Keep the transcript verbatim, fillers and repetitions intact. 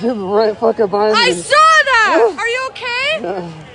right fucking behind me. I saw that! Are you okay? Yeah.